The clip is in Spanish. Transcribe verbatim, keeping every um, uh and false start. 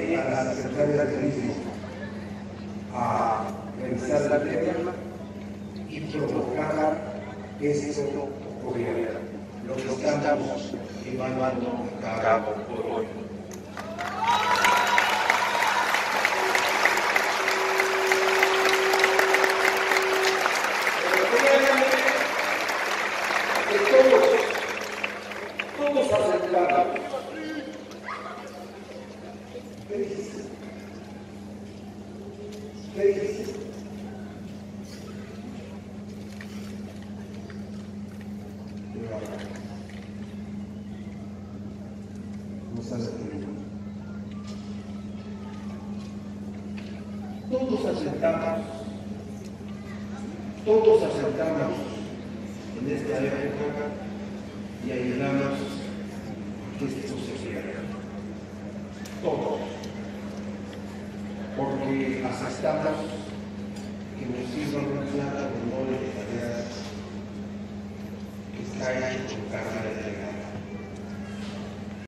llamé a la Secretaría de Turismo a revisar el tema y provocar que esto ocurriera. Lo que estamos llevando a cabo por hoy. Todos aceptamos. ¿Qué dices? ¿Qué dices? No sabes qué. Todos aceptamos, todos aceptamos en esta época y ayudamos que esto suceda. Todos. Porque aceptamos que nos sirvan un plato de mole de tareas que está hecho con carne de